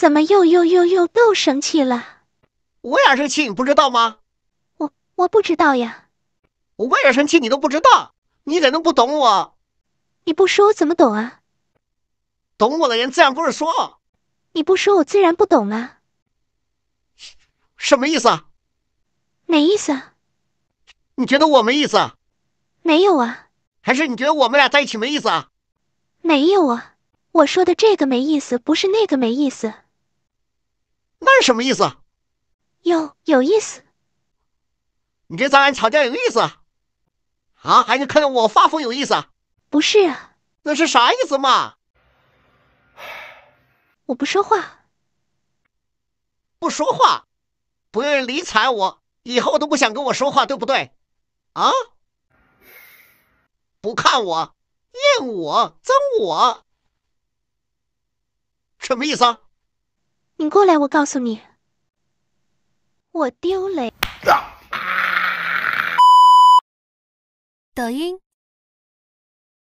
怎么又生气了？ 我也生气，你不知道吗？ 我不知道呀。 我也生气，你都不知道，你怎能不懂我？ 你不说我怎么懂啊？ 懂我的人自然不是说。 你不说我自然不懂啊。 什么意思啊？ 哪意思啊？ 你觉得我没意思啊？ 没有啊。 还是你觉得我们俩在一起没意思啊？ 没有啊。我说的这个没意思，不是那个没意思。 那是什么意思？ 有意思。 你这咱俩吵架有意思啊？还是看到我发疯有意思啊？ 不是啊。 那是啥意思嘛？ 我不说话。 不说话，不愿意理睬我，以后都不想跟我说话，对不对？啊？不看我，厌我，憎我，什么意思啊？ 你过来，我告诉你，我丢了。 抖音。